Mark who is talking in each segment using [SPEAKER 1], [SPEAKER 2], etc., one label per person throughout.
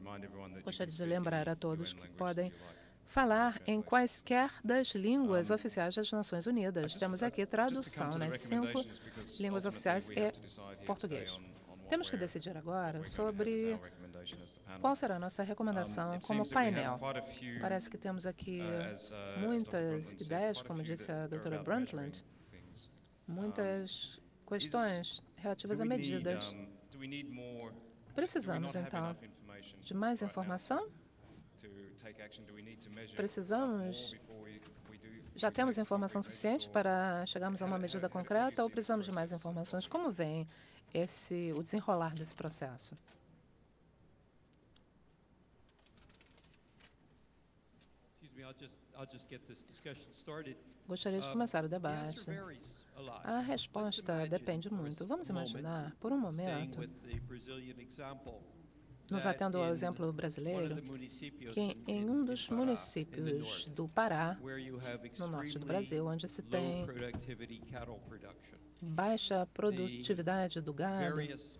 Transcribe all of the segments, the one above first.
[SPEAKER 1] Gostaria de lembrar a todos que podem falar em quaisquer das línguas oficiais das Nações Unidas. Temos aqui tradução nas 5 línguas oficiais e português. Temos que decidir agora sobre qual será a nossa recomendação como painel. Parece que temos aqui muitas ideias, como disse a doutora Brundtland, muitas questões relativas a medidas. Precisamos, então, de mais informação? Precisamos... Já temos informação suficiente para chegarmos a uma medida concreta ou precisamos de mais informações? Como vem o desenrolar desse processo? Gostaria de começar o debate. A resposta depende muito. Vamos imaginar, por um momento, nos atendo ao exemplo brasileiro, que em um dos municípios do Pará, no norte do Brasil, onde se tem baixa produtividade do gado,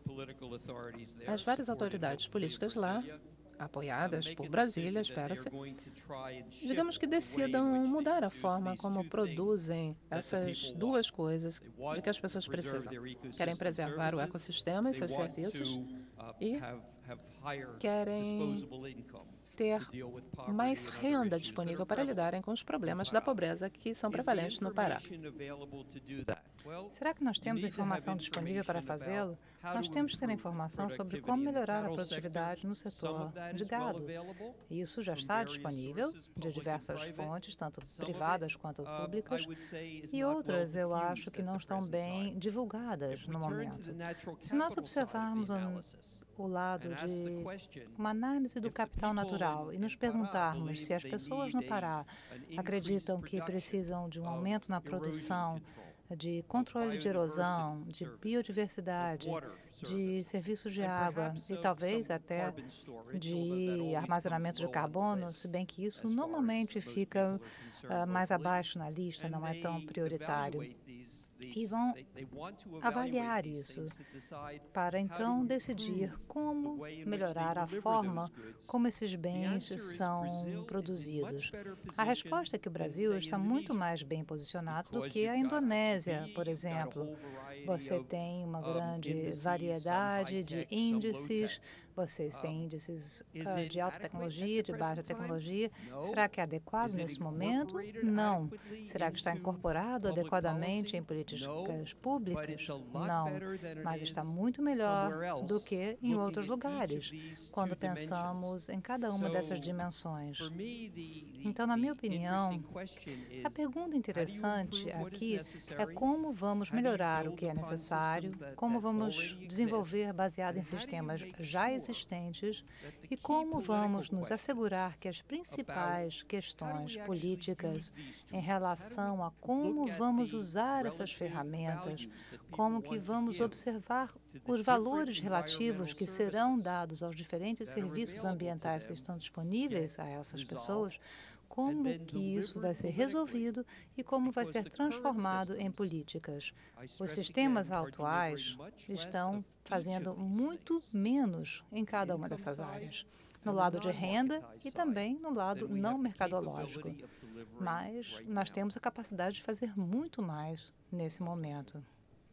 [SPEAKER 1] as várias autoridades políticas lá, apoiadas por Brasília, espera-se, digamos que decidam mudar a forma como produzem essas duas coisas de que as pessoas precisam. Querem preservar o ecossistema e seus serviços e querem ter mais renda disponível para lidarem com os problemas da pobreza que são prevalentes no Pará.
[SPEAKER 2] Será que nós temos informação disponível para fazê-lo? Nós temos que ter informação sobre como melhorar a produtividade no setor de gado. Isso já está disponível de diversas fontes, tanto privadas quanto públicas, e outras eu acho que não estão bem divulgadas no momento. Se nós observarmos o lado de uma análise do capital natural e nos perguntarmos se as pessoas no Pará acreditam que precisam de um aumento na produção, de controle de erosão, de biodiversidade, de serviços de água e talvez até de armazenamento de carbono, se bem que isso normalmente fica mais abaixo na lista, não é tão prioritário. E vão avaliar isso para então decidir como melhorar a forma como esses bens são produzidos. A resposta é que o Brasil está muito mais bem posicionado do que a Indonésia, por exemplo. Você tem uma grande variedade de índices, vocês têm índices de alta tecnologia, de baixa tecnologia. Será que é adequado nesse momento? Não. Será que está incorporado adequadamente em políticas públicas? Não. Mas está muito melhor do que em outros lugares, quando pensamos em cada uma dessas dimensões. Então, na minha opinião, a pergunta interessante aqui é como vamos melhorar o que é necessário, como vamos desenvolver baseado em sistemas já existentes e como vamos nos assegurar que as principais questões políticas em relação a como vamos usar essas ferramentas, como que vamos observar os valores relativos que serão dados aos diferentes serviços ambientais que estão disponíveis a essas pessoas, como que isso vai ser resolvido e como vai ser transformado em políticas. Os sistemas atuais estão fazendo muito menos em cada uma dessas áreas, no lado de renda e também no lado não mercadológico. Mas nós temos a capacidade de fazer muito mais nesse momento.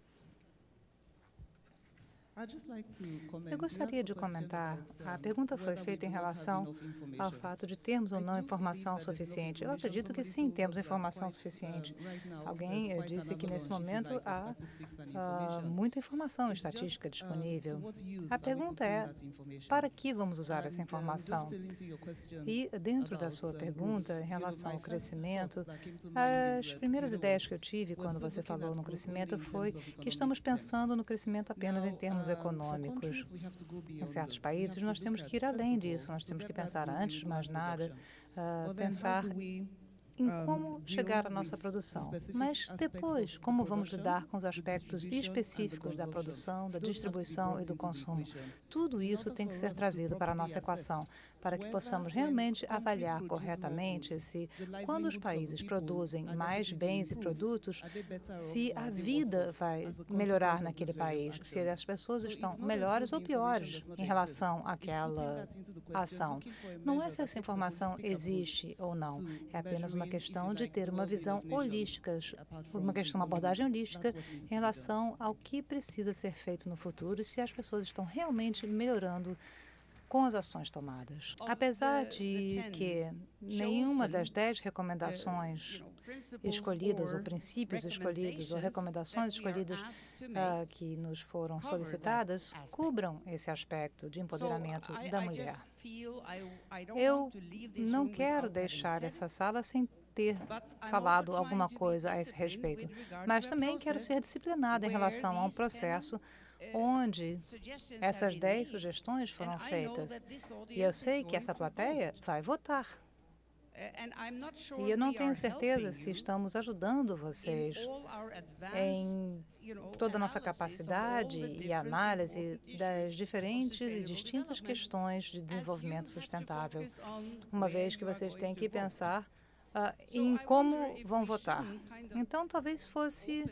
[SPEAKER 2] Eu gostaria de comentar, a pergunta foi feita em relação ao fato de termos ou não informação suficiente. Eu acredito que sim, temos informação suficiente. Alguém disse que nesse momento há muita informação estatística disponível. A pergunta é, para que vamos usar essa informação? E dentro da sua pergunta, em relação ao crescimento, as primeiras ideias que eu tive quando você falou no crescimento foi que estamos pensando no crescimento apenas em termos econômicos. Em certos países, nós temos que ir além disso, nós temos que pensar, antes de mais nada, pensar em como chegar à nossa produção. Mas depois, como vamos lidar com os aspectos específicos da produção, da distribuição e do consumo? Tudo isso tem que ser trazido para a nossa equação. para que possamos realmente avaliar corretamente se, quando os países produzem mais bens e produtos, se a vida vai melhorar naquele país, se as pessoas estão melhores ou piores em relação àquela ação. Não é se essa informação existe ou não, é apenas uma questão de ter uma visão holística, uma abordagem holística em relação ao que precisa ser feito no futuro e se as pessoas estão realmente melhorando com as ações tomadas. Apesar de que nenhuma das 10 recomendações escolhidas, ou princípios escolhidos, ou recomendações escolhidas que nos foram solicitadas, cubram esse aspecto de empoderamento da mulher. Eu não quero deixar essa sala sem ter falado alguma coisa a esse respeito, mas também quero ser disciplinada em relação a um processo onde essas 10 sugestões foram feitas. E eu sei que essa plateia vai votar. E eu não tenho certeza se estamos ajudando vocês em toda a nossa capacidade e análise das diferentes e distintas questões de desenvolvimento sustentável, uma vez que vocês têm que pensar em como vão votar. Então, talvez fosse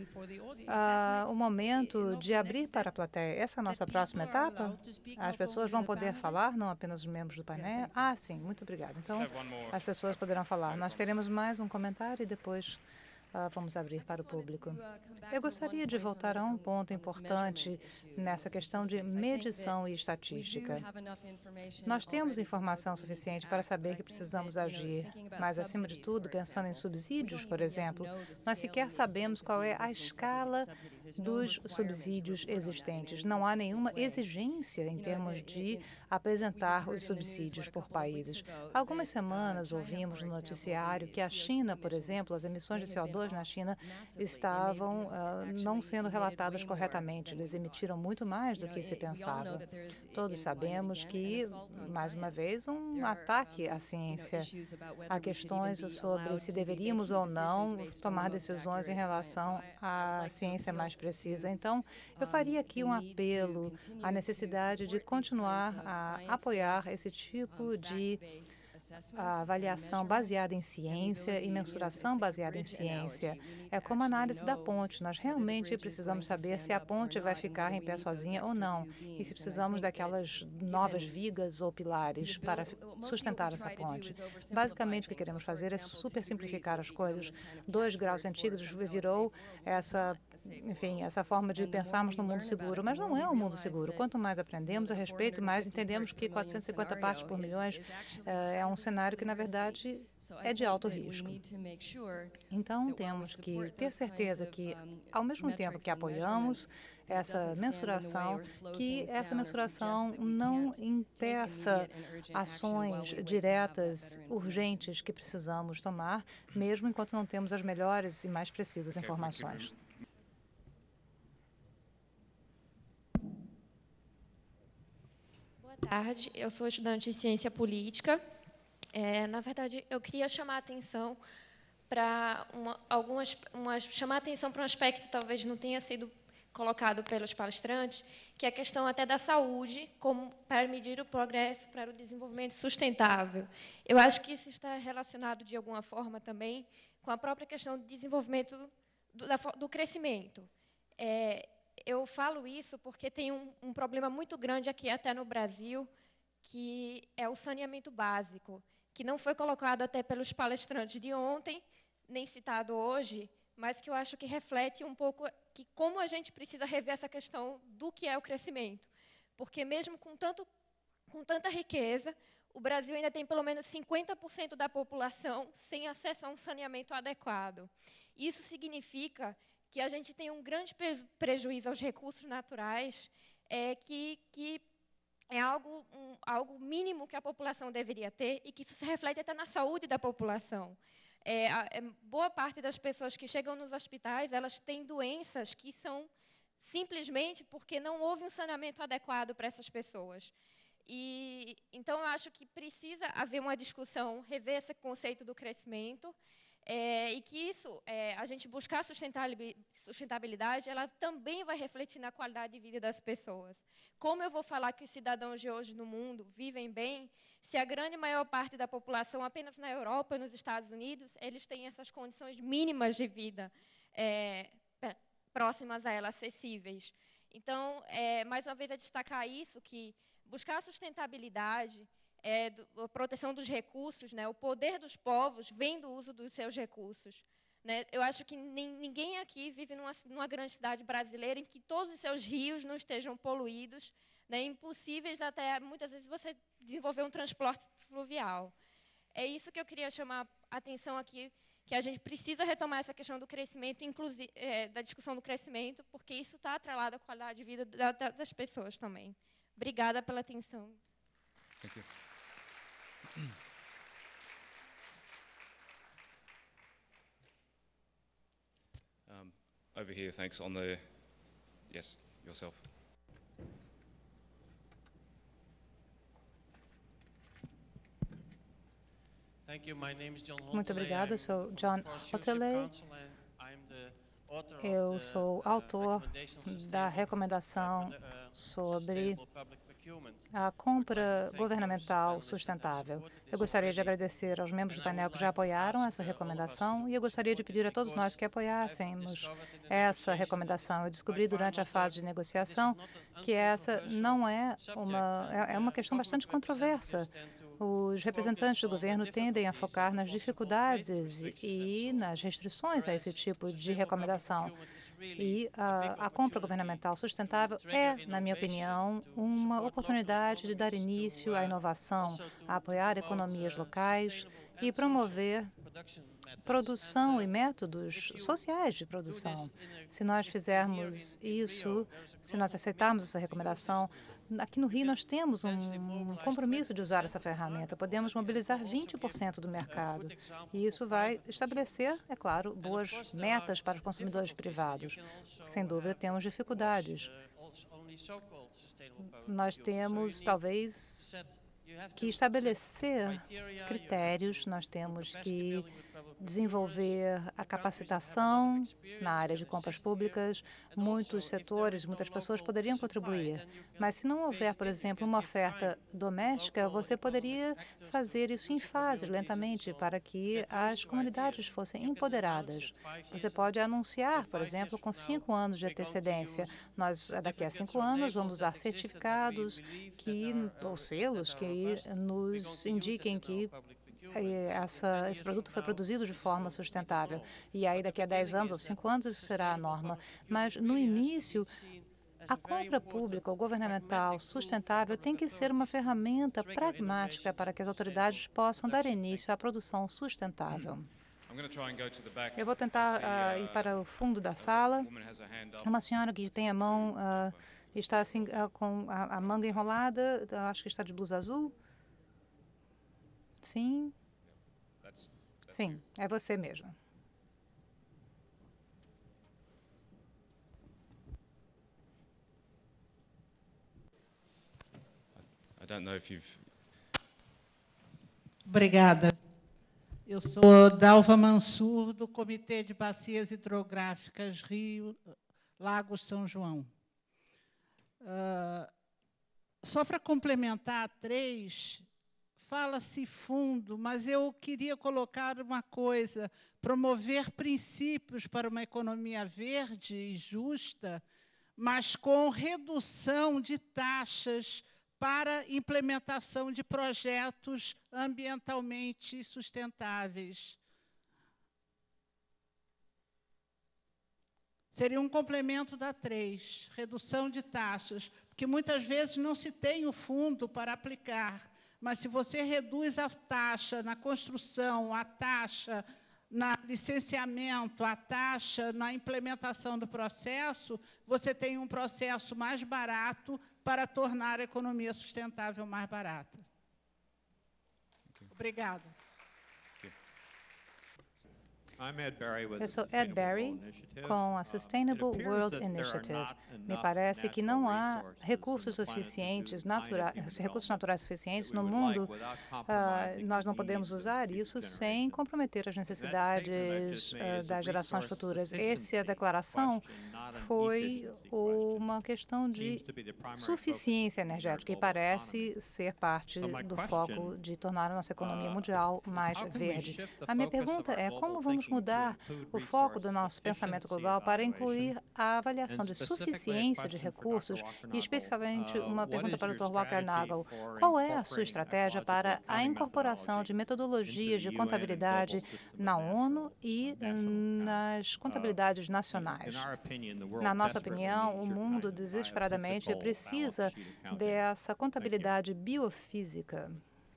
[SPEAKER 2] o momento de abrir para a plateia. Essa é a nossa próxima etapa? As pessoas vão poder falar, não apenas os membros do painel? Ah, sim, muito obrigada. Então, as pessoas poderão falar. Nós teremos mais um comentário e depois vamos abrir para o público. Eu gostaria de voltar a um ponto importante nessa questão de medição e estatística. Nós temos informação suficiente para saber que precisamos agir, mas, acima de tudo, pensando em subsídios, por exemplo, nós sequer sabemos qual é a escala dos subsídios existentes. Não há nenhuma exigência em termos de apresentar os subsídios por países. Há algumas semanas ouvimos no noticiário que a China, por exemplo, as emissões de CO2 na China estavam não sendo relatadas corretamente. Eles emitiram muito mais do que se pensava. Todos sabemos que, mais uma vez, um ataque à ciência. Há questões sobre se deveríamos ou não tomar decisões em relação à ciência mais precisa. Então, eu faria aqui um apelo à necessidade de continuar a apoiar esse tipo de avaliação baseada em ciência e mensuração baseada em ciência. É como a análise da ponte. Nós realmente precisamos saber se a ponte vai ficar em pé sozinha ou não, e se precisamos daquelas novas vigas ou pilares para sustentar essa ponte. Basicamente, o que queremos fazer é super simplificar as coisas. 2 graus centígrados virou essa forma de pensarmos no mundo seguro, mas não é um mundo seguro. Quanto mais aprendemos a respeito, mais entendemos que 450 partes por milhões é um cenário que, na verdade, é de alto risco. Então, temos que ter certeza que, ao mesmo tempo que apoiamos essa mensuração, que essa mensuração não impeça ações diretas, urgentes que precisamos tomar, mesmo enquanto não temos as melhores e mais precisas informações.
[SPEAKER 3] Boa tarde, eu sou estudante de ciência política. Na verdade, eu queria chamar a atenção para chamar a atenção para um aspecto que talvez não tenha sido colocado pelos palestrantes, que é a questão até da saúde, como para medir o progresso para o desenvolvimento sustentável. Eu acho que isso está relacionado, de alguma forma, também com a própria questão do desenvolvimento do crescimento. Eu falo isso porque tem um problema muito grande aqui, até no Brasil, que é o saneamento básico, que não foi colocado até pelos palestrantes de ontem, nem citado hoje, mas que eu acho que reflete um pouco que como a gente precisa rever essa questão do que é o crescimento. Porque, mesmo com tanta riqueza, o Brasil ainda tem pelo menos 50% da população sem acesso a um saneamento adequado. Isso significa que a gente tem um grande prejuízo aos recursos naturais, que é algo mínimo que a população deveria ter e que isso se reflete até na saúde da população. Boa parte das pessoas que chegam nos hospitais, elas têm doenças que são simplesmente porque não houve um saneamento adequado para essas pessoas. Então, eu acho que precisa haver uma discussão, rever esse conceito do crescimento, e que isso, a gente buscar sustentabilidade, ela também vai refletir na qualidade de vida das pessoas. Como eu vou falar que os cidadãos de hoje no mundo vivem bem, se a grande maior parte da população, apenas na Europa e nos Estados Unidos, eles têm essas condições mínimas de vida próximas a ela, acessíveis. Então, mais uma vez, é destacar isso, que buscar a sustentabilidade, a proteção dos recursos, né, o poder dos povos vem do uso dos seus recursos. Né? Eu acho que ninguém aqui vive numa grande cidade brasileira em que todos os seus rios não estejam poluídos, né, impossíveis até, muitas vezes, você desenvolver um transporte fluvial. É isso que eu queria chamar a atenção aqui, que a gente precisa retomar essa questão do crescimento, inclusive da discussão do crescimento, porque isso está atrelado à qualidade de vida das pessoas também. Obrigada pela atenção.
[SPEAKER 4] Thank you. Over here, thanks. On the, yes, yourself.
[SPEAKER 2] Muito obrigada, eu sou John Hoteley. Eu sou autor da recomendação sobre a compra governamental sustentável. Eu gostaria de agradecer aos membros do painel que já apoiaram essa recomendação e eu gostaria de pedir a todos nós que apoiássemos essa recomendação. Eu descobri durante a fase de negociação que essa não é uma questão bastante controversa. Os representantes do governo tendem a focar nas dificuldades e nas restrições a esse tipo de recomendação. E a compra governamental sustentável é, na minha opinião, uma oportunidade de dar início à inovação, a apoiar economias locais e promover produção e métodos sociais de produção. Se nós fizermos isso, se nós aceitarmos essa recomendação, aqui no Rio nós temos um compromisso de usar essa ferramenta. Podemos mobilizar 20% do mercado. E isso vai estabelecer, é claro, boas metas para os consumidores privados. Sem dúvida, temos dificuldades. Nós temos, talvez, que estabelecer critérios, nós temos que desenvolver a capacitação na área de compras públicas. Muitos setores, muitas pessoas poderiam contribuir, mas se não houver, por exemplo, uma oferta doméstica, você poderia fazer isso em fases, lentamente, para que as comunidades fossem empoderadas. Você pode anunciar, por exemplo, com 5 anos de antecedência. Nós, daqui a 5 anos, vamos usar certificados ou selos que nos indiquem que esse produto foi produzido de forma sustentável. E aí, daqui a 10 anos ou 5 anos, isso será a norma. Mas, no início, a compra pública ou governamental sustentável tem que ser uma ferramenta pragmática para que as autoridades possam dar início à produção sustentável. Eu vou tentar ir para o fundo da sala. Uma senhora que tem a mão, está assim, com a manga enrolada, acho que está de blusa azul. Sim. Sim, é você mesmo.
[SPEAKER 5] Obrigada. Eu sou Dalva Mansur, do Comitê de Bacias Hidrográficas Rio Lagos São João. Só para complementar a 3, fala-se fundo, mas eu queria colocar uma coisa: promover princípios para uma economia verde e justa, mas com redução de taxas para implementação de projetos ambientalmente sustentáveis. Seria um complemento da 3, redução de taxas, porque muitas vezes não se tem o fundo para aplicar. Mas, se você reduz a taxa na construção, a taxa no licenciamento, a taxa na implementação do processo, você tem um processo mais barato para tornar a economia sustentável mais barata. Okay. Obrigada.
[SPEAKER 2] Eu sou Ed Berry, com a Sustainable World Initiative. Me parece que não há recursos naturais suficientes no mundo. Nós não podemos usar isso sem comprometer as necessidades das gerações futuras. Essa declaração foi uma questão de suficiência energética e parece ser parte do foco de tornar a nossa economia mundial mais verde. A minha pergunta é como vamos mudar o foco do nosso pensamento global para incluir a avaliação de suficiência de recursos e, especificamente, uma pergunta para o Dr. Walker Nagel. Qual é a sua estratégia para a incorporação de metodologias de contabilidade na ONU e nas contabilidades nacionais? Na nossa opinião, o mundo desesperadamente precisa dessa contabilidade biofísica.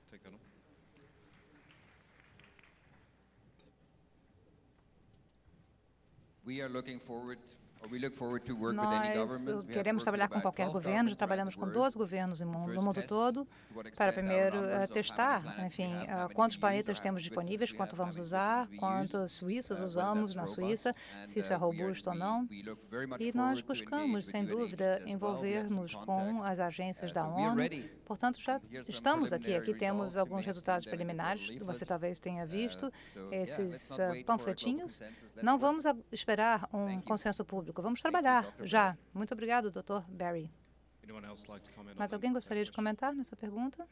[SPEAKER 2] Nós queremos trabalhar com qualquer governo, já trabalhamos com 12 governos no mundo todo, para primeiro testar, enfim, quantos planetas temos disponíveis, quanto vamos usar, quantos suíços usamos na Suíça, se isso é robusto ou não. E nós buscamos, sem dúvida, envolver-nos com as agências da ONU. Portanto, já estamos aqui. Aqui temos alguns resultados preliminares, que você talvez tenha visto, esses panfletinhos. Não vamos esperar um consenso público. Vamos trabalhar já. Muito obrigado, Dr. Berry. Mas alguém gostaria de comentar nessa pergunta?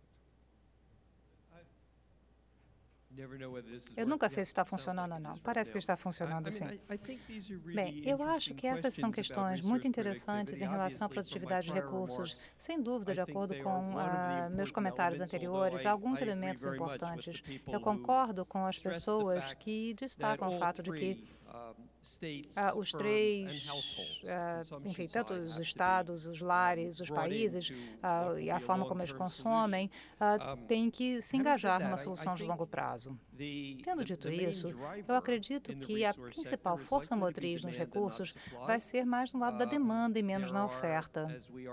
[SPEAKER 2] Eu nunca sei se está funcionando ou não. Parece que está funcionando sim. Bem, eu acho que essas são questões muito interessantes em relação à produtividade de recursos. Sem dúvida, de acordo com meus comentários anteriores, há alguns elementos importantes. Eu concordo com as pessoas que destacam o fato de que os três, enfim, tanto os estados, os lares, os países e a forma como eles consomem, têm que se engajar numa solução de longo prazo. Tendo dito isso, eu acredito que a principal força motriz nos recursos vai ser mais no lado da demanda e menos na oferta.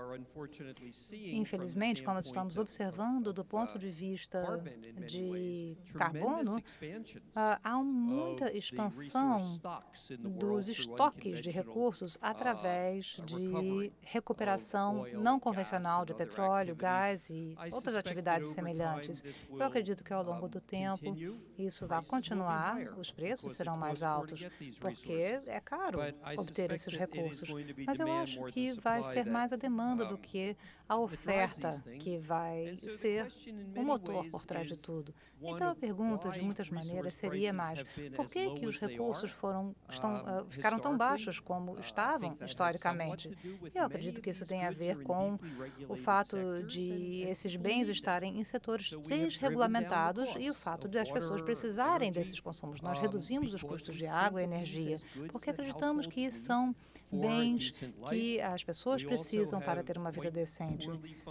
[SPEAKER 2] Infelizmente, como estamos observando do ponto de vista de carbono, há muita expansão dos estoques de recursos através de recuperação não convencional de petróleo, gás e outras atividades semelhantes. Eu acredito que ao longo do tempo isso vai continuar, os preços serão mais altos, porque é caro obter esses recursos. Mas eu acho que vai ser mais a demanda do que a oferta que vai ser o motor por trás de tudo. Então, a pergunta, de muitas maneiras, seria mais, por que os recursos ficaram tão baixos como estavam historicamente? Eu acredito que isso tem a ver com o fato de esses bens estarem em setores desregulamentados e o fato de as pessoas precisarem desses consumos. Nós reduzimos os custos de água e energia porque acreditamos que são bens que as pessoas precisam para ter uma vida decente.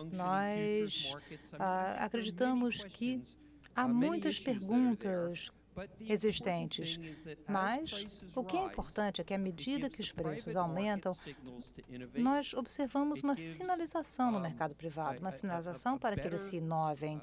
[SPEAKER 2] Nós acreditamos que há muitas perguntas existentes, mas o que é importante é que, à medida que os preços aumentam, nós observamos uma sinalização no mercado privado, uma sinalização para que eles se inovem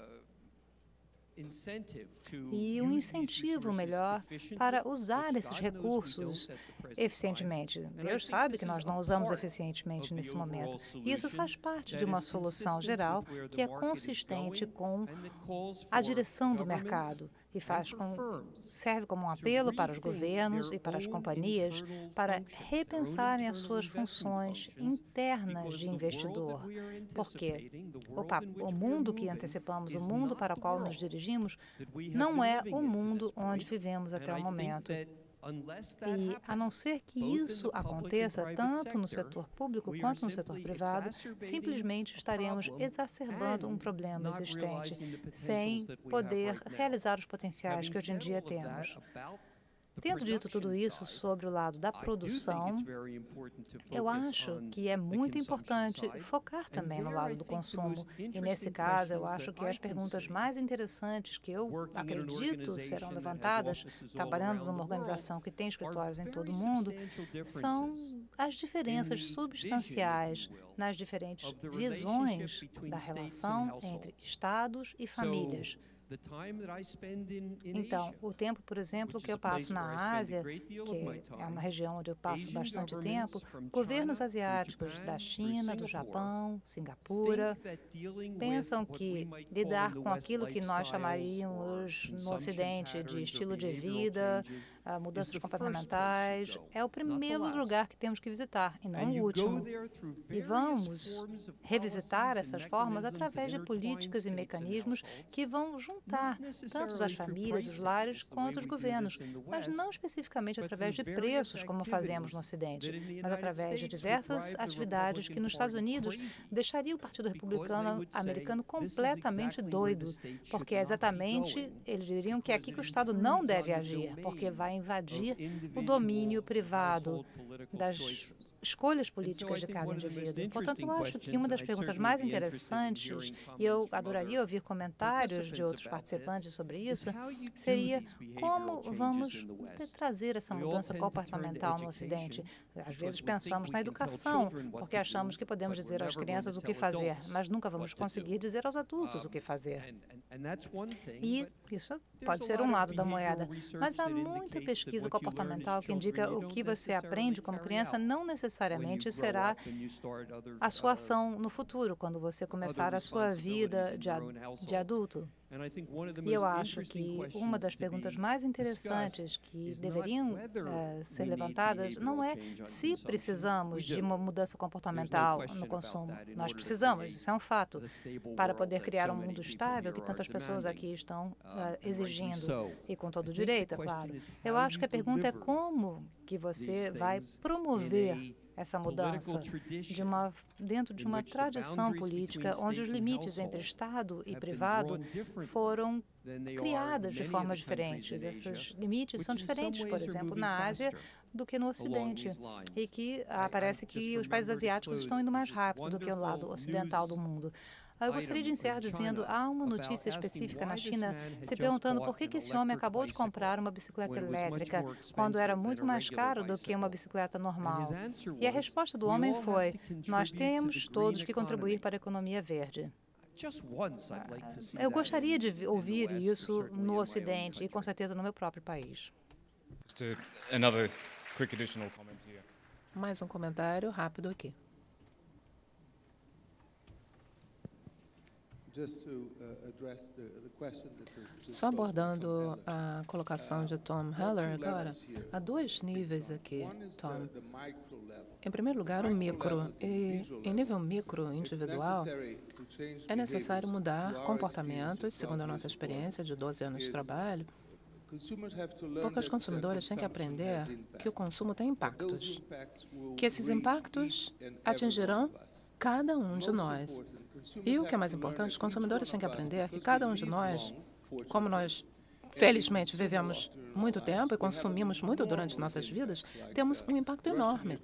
[SPEAKER 2] e um incentivo melhor para usar esses recursos eficientemente. Deus sabe que nós não usamos eficientemente nesse momento. E isso faz parte de uma solução geral que é consistente com a direção do mercado e serve como um apelo para os governos e para as companhias para repensarem as suas funções internas de investidor. Porque o mundo que antecipamos, o mundo para o qual nos dirigimos, não é o mundo onde vivemos até o momento. E, a não ser que isso aconteça tanto no setor público quanto no setor privado, simplesmente estaremos exacerbando um problema existente, sem poder realizar os potenciais que hoje em dia temos. Tendo dito tudo isso sobre o lado da produção, eu acho que é muito importante focar também no lado do consumo. E, nesse caso, eu acho que as perguntas mais interessantes que eu acredito serão levantadas, trabalhando numa organização que tem escritórios em todo o mundo, são as diferenças substanciais nas diferentes visões da relação entre estados e famílias. Então, o tempo, por exemplo, que eu passo na Ásia, que é uma região onde eu passo bastante tempo, governos asiáticos da China, do Japão, Singapura, pensam que lidar com aquilo que nós chamaríamos no Ocidente de estilo de vida, mudanças comportamentais, é o primeiro lugar que temos que visitar, e não o último. E vamos revisitar essas formas através de políticas e mecanismos que vão juntar tanto as famílias, os lares, quanto os governos, mas não especificamente através de preços, como fazemos no Ocidente, mas através de diversas atividades que nos Estados Unidos deixaria o Partido Republicano americano completamente doido, porque exatamente eles diriam que é aqui que o Estado não deve agir, porque vai invadir o domínio privado das escolhas políticas de cada indivíduo. Portanto, eu acho que uma das perguntas mais interessantes, e eu adoraria ouvir comentários de outros participantes sobre isso, seria como vamos trazer essa mudança comportamental no Ocidente. Às vezes pensamos na educação, porque achamos que podemos dizer às crianças o que fazer, mas nunca vamos conseguir dizer aos adultos o que fazer. E isso pode ser um lado da moeda, mas há muita pesquisa comportamental que indica o que você aprende como criança não necessariamente será a sua ação no futuro, quando você começar a sua vida de adulto. E eu acho que uma das perguntas mais interessantes que deveriam ser levantadas não é se precisamos de uma mudança comportamental no consumo. Nós precisamos, isso é um fato, para poder criar um mundo estável que tantas pessoas aqui estão exigindo, e com todo o direito, é claro. Eu acho que a pergunta é como que você vai promover essa mudança dentro de uma tradição política onde os limites entre Estado e privado foram criadas de formas diferentes. Esses limites são diferentes, por exemplo, na Ásia do que no Ocidente, e que parece que os países asiáticos estão indo mais rápido do que o lado ocidental do mundo. Eu gostaria de encerrar dizendo, há uma notícia específica na China se perguntando por que esse homem acabou de comprar uma bicicleta elétrica quando era muito mais caro do que uma bicicleta normal. E a resposta do homem foi, nós temos todos que contribuir para a economia verde. Eu gostaria de ouvir isso no Ocidente e, com certeza, no meu próprio país.
[SPEAKER 1] Mais um comentário rápido aqui. Só abordando a colocação de Tom Heller agora, há dois níveis aqui, Tom. Em primeiro lugar, o micro. E em nível micro, individual, é necessário mudar comportamentos, segundo a nossa experiência de 12 anos de trabalho, porque os consumidores têm que aprender que o consumo tem impactos, que esses impactos atingirão cada um de nós. E o que é mais importante, os consumidores têm que aprender que cada um de nós, como nós felizmente vivemos muito tempo e consumimos muito durante nossas vidas, temos um impacto enorme.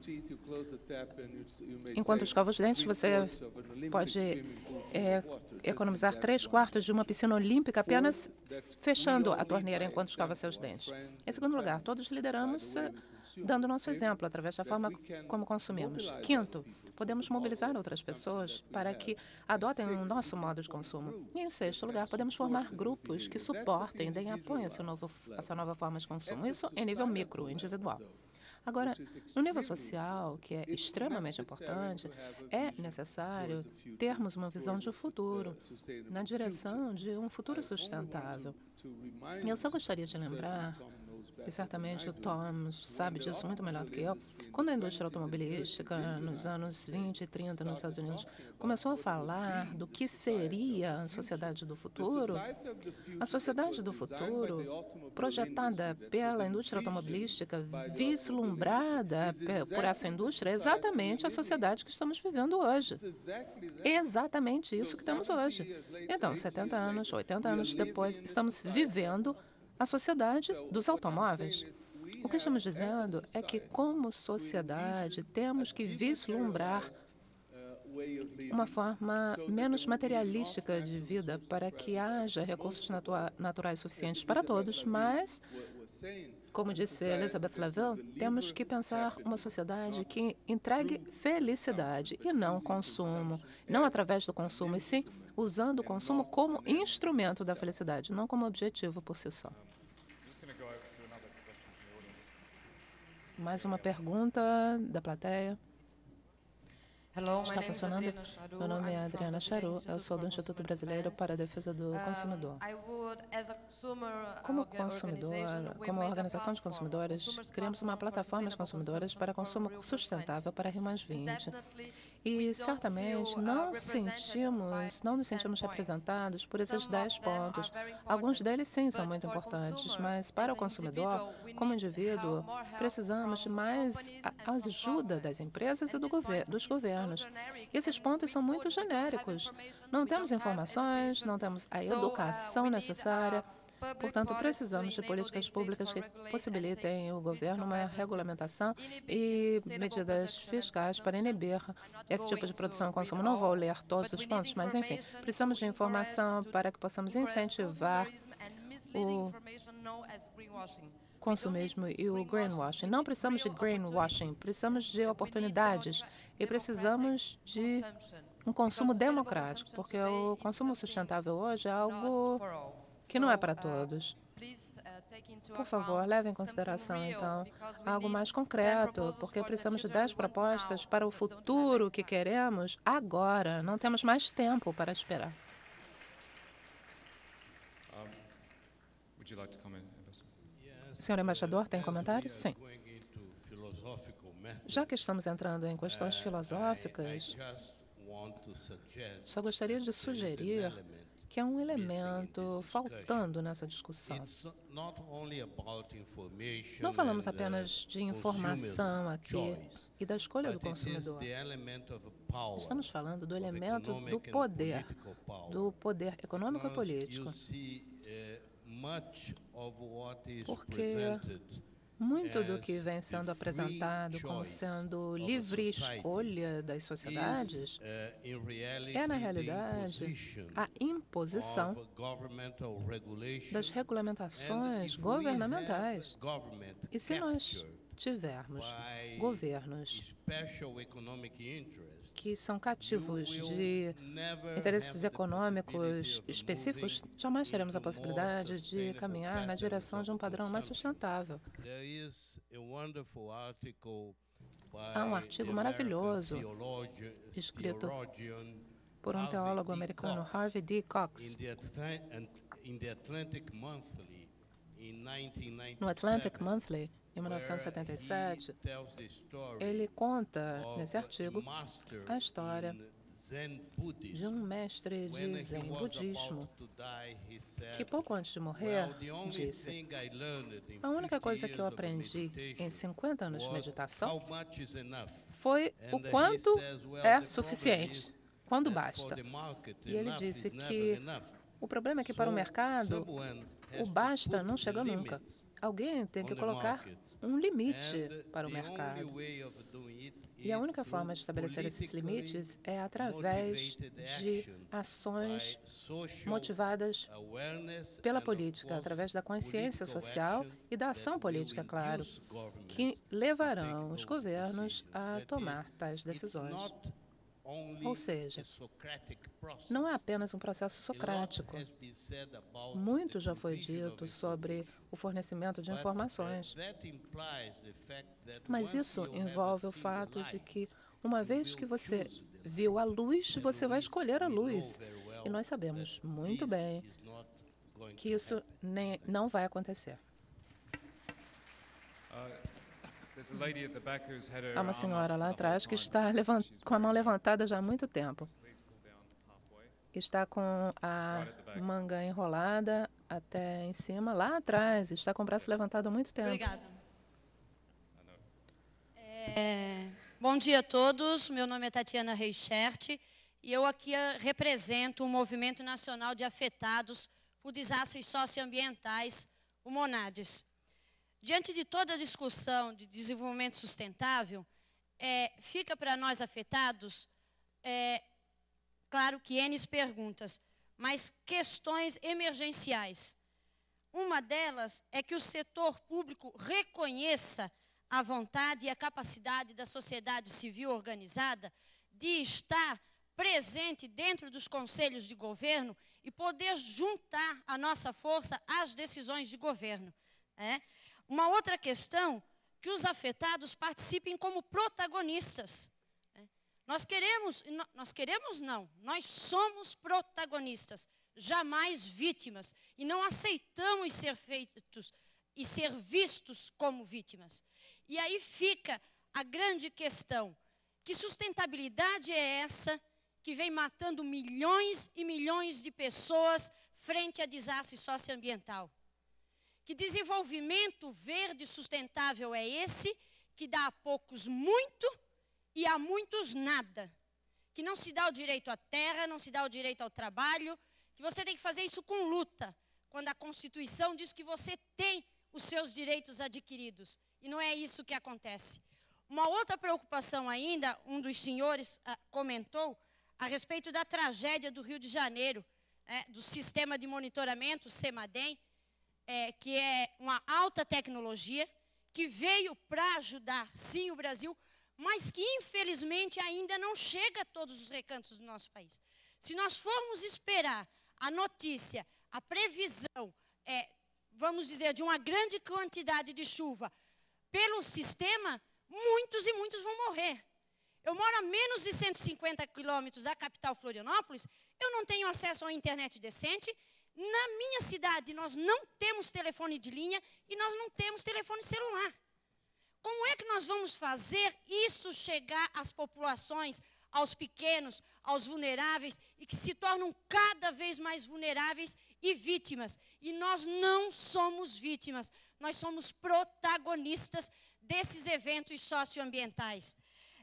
[SPEAKER 1] Enquanto escova os dentes, você pode economizar 3/4 de uma piscina olímpica apenas fechando a torneira enquanto escova seus dentes. Em segundo lugar, todos lideramos dando nosso exemplo através da forma como consumimos. Quinto, podemos mobilizar outras pessoas para que adotem o nosso modo de consumo. E, em sexto lugar, podemos formar grupos que suportem, deem apoio a essa nova forma de consumo. Isso em nível micro, individual. Agora, no nível social, que é extremamente importante, é necessário termos uma visão de futuro, na direção de um futuro sustentável. E eu só gostaria de lembrar, e certamente o Tom sabe disso muito melhor do que eu, quando a indústria automobilística, nos anos 20 e 30 nos Estados Unidos, começou a falar do que seria a sociedade do futuro, a sociedade do futuro, projetada pela indústria automobilística, vislumbrada por essa indústria, é exatamente a sociedade que estamos vivendo hoje. Exatamente isso que temos hoje. Então, 70 anos, 80 anos depois, estamos vivendo a sociedade dos automóveis. O que estamos dizendo é que, como sociedade, temos que vislumbrar uma forma menos materialística de vida para que haja recursos naturais suficientes para todos, mas, como disse Elizabeth Laville, temos que pensar uma sociedade que entregue felicidade e não consumo, não através do consumo, e sim usando o consumo como instrumento da felicidade, não como objetivo por si só. Mais uma pergunta da plateia. Está funcionando? Meu nome é Adriana Charu, eu sou do Instituto Brasileiro para a Defesa do Consumidor. Como consumidor, como organização de consumidores, criamos uma plataforma de consumidores para consumo sustentável para Rio+20. E certamente não nos sentimos representados por esses 10 pontos. Alguns deles sim são muito importantes, mas para o consumidor, como indivíduo, precisamos de mais ajuda das empresas e dos governos. E esses pontos são muito genéricos. Não temos informações, não temos a educação necessária. Portanto, precisamos de políticas públicas que possibilitem ao governo uma regulamentação e medidas fiscais para inibir esse tipo de produção e consumo. Não vou ler todos os pontos, mas, enfim, precisamos de informação para que possamos incentivar o consumismo e o greenwashing. Não precisamos de greenwashing, precisamos de oportunidades e precisamos de um consumo democrático, porque o consumo sustentável hoje é algo que não é para todos. Por favor, leve em consideração, então, algo mais concreto, porque precisamos de 10 propostas para o futuro que queremos agora. Não temos mais tempo para esperar. Senhor embaixador, tem comentários? Sim. Já que estamos entrando em questões filosóficas, só gostaria de sugerir que é um elemento faltando nessa discussão. Não falamos apenas de informação aqui e da escolha do consumidor. Estamos falando do elemento do poder econômico e político. Porque muito do que vem sendo apresentado como sendo livre escolha das sociedades é, na realidade, a imposição das regulamentações governamentais. E se nós tivermos governos que são cativos de interesses econômicos específicos, jamais teremos a possibilidade de caminhar na direção de um padrão mais sustentável. Há um artigo maravilhoso escrito por um teólogo americano, Harvey D. Cox, no Atlantic Monthly, em 1977, ele conta, nesse artigo, a história de um mestre de Zen budismo que, pouco antes de morrer, disse: a única coisa que eu aprendi em 50 anos de meditação foi o quanto é suficiente, quando basta. E ele disse que o problema é que, para o mercado, o basta não chega nunca. Alguém tem que colocar um limite para o mercado. E a única forma de estabelecer esses limites é através de ações motivadas pela política, através da consciência social e da ação política, claro, que levarão os governos a tomar tais decisões. Ou seja, não é apenas um processo socrático. Muito já foi dito sobre o fornecimento de informações. Mas isso envolve o fato de que, uma vez que você viu a luz, você vai escolher a luz. E nós sabemos muito bem que isso não vai acontecer. Há uma senhora lá atrás que está com a mão levantada já há muito tempo. Está com a manga enrolada até em cima, lá atrás. Está com o braço levantado há muito tempo.
[SPEAKER 6] Obrigada. Bom dia a todos. Meu nome é Tatiana Reichert e eu aqui represento o Movimento Nacional de Afetados por Desastres Socioambientais, o MONADES. Diante de toda a discussão de desenvolvimento sustentável, fica para nós afetados claro que N perguntas, mas questões emergenciais. Uma delas é que o setor público reconheça a vontade e a capacidade da sociedade civil organizada de estar presente dentro dos conselhos de governo e poder juntar a nossa força às decisões de governo. Uma outra questão, que os afetados participem como protagonistas. Nós somos protagonistas, jamais vítimas, e não aceitamos ser feitos e ser vistos como vítimas. E aí fica a grande questão, que sustentabilidade é essa que vem matando milhões e milhões de pessoas frente a desastre socioambiental? Que desenvolvimento verde sustentável é esse que dá a poucos muito e a muitos nada? Que não se dá o direito à terra, não se dá o direito ao trabalho, que você tem que fazer isso com luta, quando a Constituição diz que você tem os seus direitos adquiridos. E não é isso que acontece. Uma outra preocupação ainda, um dos senhores comentou, a respeito da tragédia do Rio de Janeiro, do sistema de monitoramento, o CEMADEM, que é uma alta tecnologia, que veio para ajudar, sim, o Brasil, mas que, infelizmente, ainda não chega a todos os recantos do nosso país. Se nós formos esperar a notícia, a previsão, vamos dizer, de uma grande quantidade de chuva pelo sistema, muitos e muitos vão morrer. Eu moro a menos de 150 quilômetros da capital Florianópolis, eu não tenho acesso a uma internet decente. Na minha cidade, nós não temos telefone de linha e nós não temos telefone celular. Como é que nós vamos fazer isso chegar às populações, aos pequenos, aos vulneráveis, e que se tornam cada vez mais vulneráveis e vítimas? E nós não somos vítimas, nós somos protagonistas desses eventos socioambientais.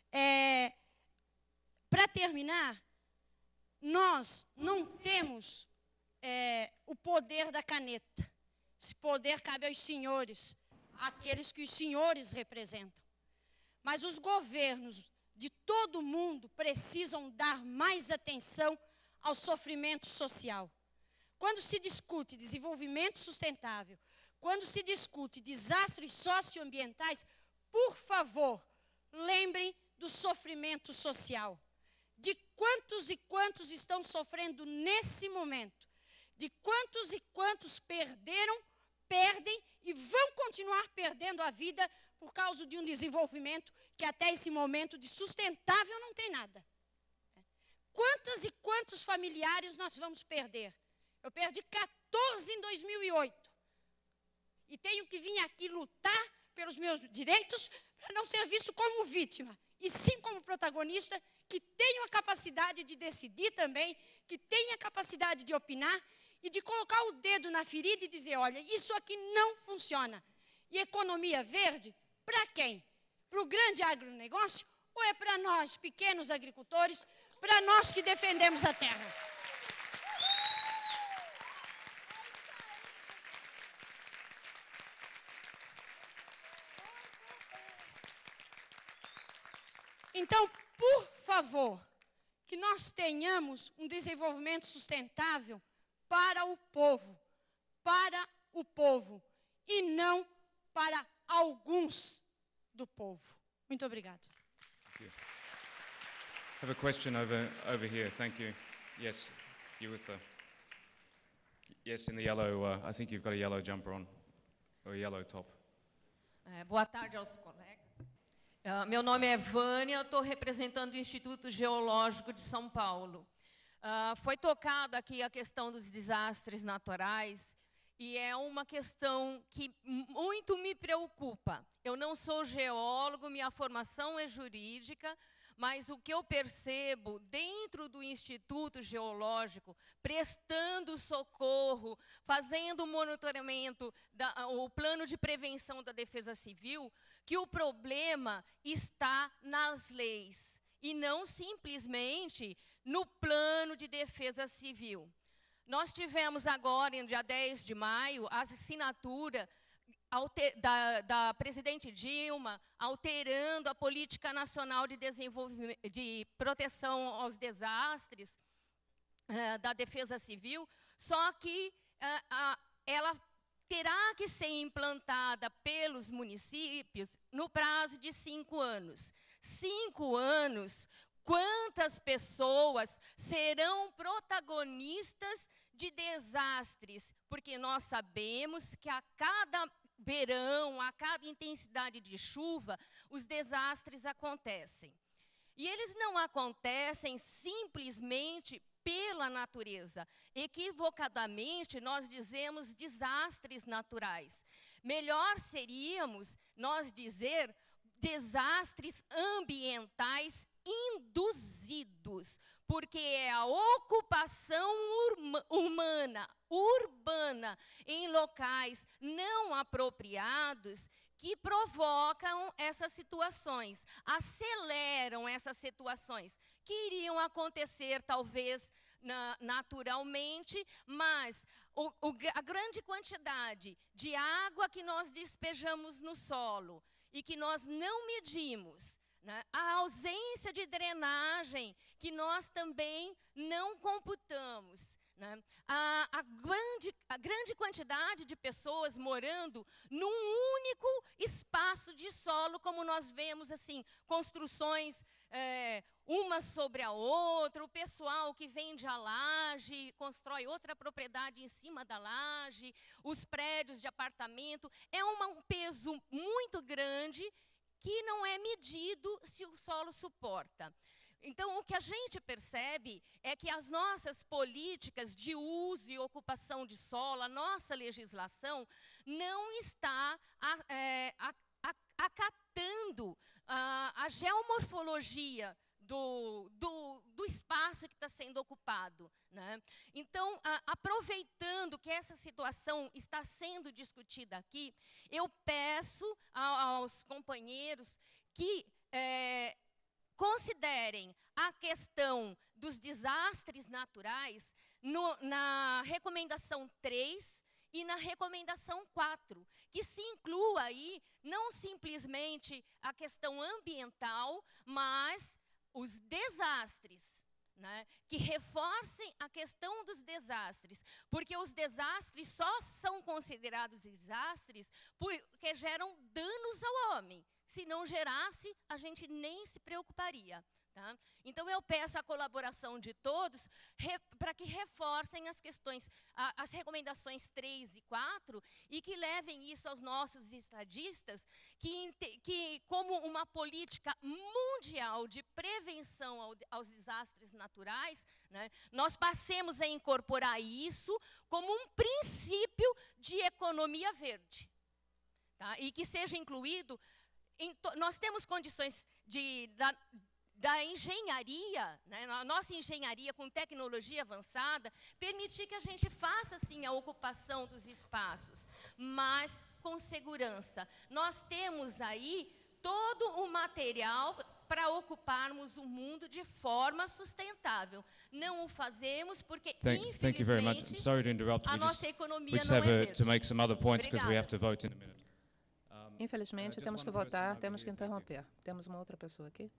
[SPEAKER 6] Para terminar, nós não temos o poder da caneta. Esse poder cabe aos senhores, aqueles que os senhores representam. Mas os governos de todo o mundo precisam dar mais atenção ao sofrimento social. Quando se discute desenvolvimento sustentável, quando se discute desastres socioambientais, por favor, lembrem do sofrimento social. De quantos e quantos estão sofrendo nesse momento. De quantos e quantos perderam, perdem e vão continuar perdendo a vida por causa de um desenvolvimento que até esse momento de sustentável não tem nada. Quantas e quantos familiares nós vamos perder? Eu perdi 14 em 2008. E tenho que vir aqui lutar pelos meus direitos para não ser visto como vítima, e sim como protagonista, que tenho a capacidade de decidir também, que tenho a capacidade de opinar e de colocar o dedo na ferida e dizer, olha, isso aqui não funciona. E economia verde, para quem? Para o grande agronegócio ou é para nós, pequenos agricultores, para nós que defendemos a terra? Então, por favor, que nós tenhamos um desenvolvimento sustentável para o povo, e não para alguns do povo. Muito obrigado.
[SPEAKER 4] Thank you. I have a question over here. Thank you. Yes, you with the... Yes, in the yellow, I think you've got a yellow jumper on, or a yellow top.
[SPEAKER 7] Boa tarde aos colegas. Meu nome é Vânia, eu estou representando o Instituto Geológico de São Paulo. Foi tocada aqui a questão dos desastres naturais, e é uma questão que muito me preocupa. Eu não sou geólogo, minha formação é jurídica, mas o que eu percebo dentro do Instituto Geológico, prestando socorro, fazendo o monitoramento, o plano de prevenção da defesa civil, que o problema está nas leis e não simplesmente no plano de defesa civil. Nós tivemos agora, no dia 10 de maio, a assinatura da presidente Dilma, alterando a política nacional de desenvolvimento, de proteção aos desastres, da Defesa Civil, só que ela terá que ser implantada pelos municípios no prazo de 5 anos. 5 anos, quantas pessoas serão protagonistas de desastres? Porque nós sabemos que a cada verão, a cada intensidade de chuva, os desastres acontecem. E eles não acontecem simplesmente pela natureza. Equivocadamente, nós dizemos desastres naturais. Melhor seríamos nós dizer desastres ambientais induzidos, porque é a ocupação humana, urbana, em locais não apropriados que provocam essas situações, aceleram essas situações, que iriam acontecer, talvez, naturalmente, mas a grande quantidade de água que nós despejamos no solo e que nós não medimos, né? A ausência de drenagem, que nós também não computamos, né? A grande quantidade de pessoas morando num único espaço de solo, como nós vemos, assim, construções uma sobre a outra, o pessoal que vende a laje, constrói outra propriedade em cima da laje, os prédios de apartamento, é um peso muito grande que não é medido se o solo suporta. Então, o que a gente percebe é que as nossas políticas de uso e ocupação de solo, a nossa legislação, não está acatando a geomorfologia do espaço que está sendo ocupado, né? Então, aproveitando que essa situação está sendo discutida aqui, eu peço aos companheiros que considerem a questão dos desastres naturais na recomendação 3 e na recomendação 4, que se inclua aí não simplesmente a questão ambiental, mas os desastres, né? Que reforcem a questão dos desastres, porque os desastres só são considerados desastres porque geram danos ao homem. Se não gerasse, a gente nem se preocuparia. Tá? Então, eu peço a colaboração de todos para que reforcem as questões, as recomendações 3 e 4, e que levem isso aos nossos estadistas, que como uma política mundial de prevenção aos desastres naturais, né, nós passemos a incorporar isso como um princípio de economia verde. Tá? E que seja incluído, nós temos condições da engenharia, né, a nossa engenharia com tecnologia avançada, permitir que a gente faça, sim, a ocupação dos espaços, mas com segurança. Nós temos aí todo o material para ocuparmos o mundo de forma sustentável. Não o fazemos porque, infelizmente,
[SPEAKER 4] thank you very much. I'm sorry to interrupt.
[SPEAKER 7] A nossa economia
[SPEAKER 4] we just
[SPEAKER 7] não
[SPEAKER 4] have
[SPEAKER 7] é verde.
[SPEAKER 4] to make some other points because we have to vote in a minute.
[SPEAKER 1] Infelizmente, temos que votar, temos que interromper. Temos uma outra pessoa aqui.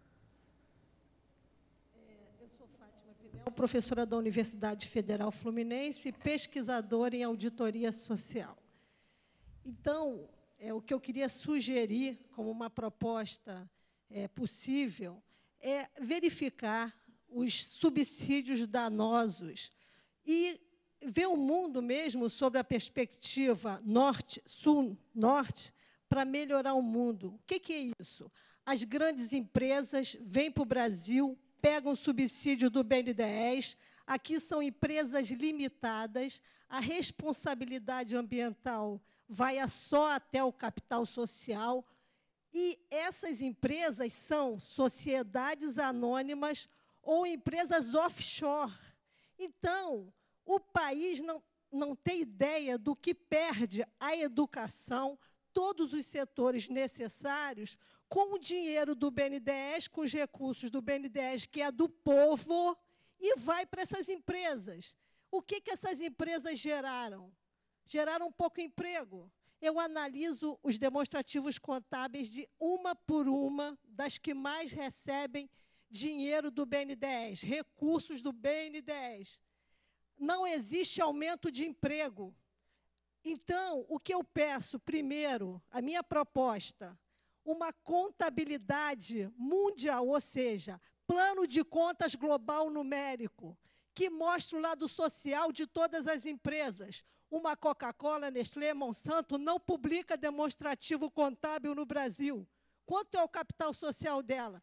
[SPEAKER 8] Eu sou Fátima Pinel, professora da Universidade Federal Fluminense, pesquisadora em auditoria social. Então, o que eu queria sugerir como uma proposta possível é verificar os subsídios danosos e ver o mundo mesmo sobre a perspectiva norte, sul, norte, para melhorar o mundo. O que é isso? As grandes empresas vêm para o Brasil, pegam subsídio do BNDES, aqui são empresas limitadas, a responsabilidade ambiental vai só até o capital social, e essas empresas são sociedades anônimas ou empresas offshore. Então, o país não tem ideia do que perde a educação, todos os setores necessários, com o dinheiro do BNDES, com os recursos do BNDES, que é do povo, e vai para essas empresas. O que essas empresas geraram? Geraram pouco emprego. eu analiso os demonstrativos contábeis de uma por uma das que mais recebem dinheiro do BNDES, recursos do BNDES. Não existe aumento de emprego. Então, o que eu peço, primeiro, a minha proposta, uma contabilidade mundial, ou seja, plano de contas global numérico, que mostre o lado social de todas as empresas. Uma Coca-Cola, Nestlé, Monsanto não publica demonstrativo contábil no Brasil. Quanto é o capital social dela?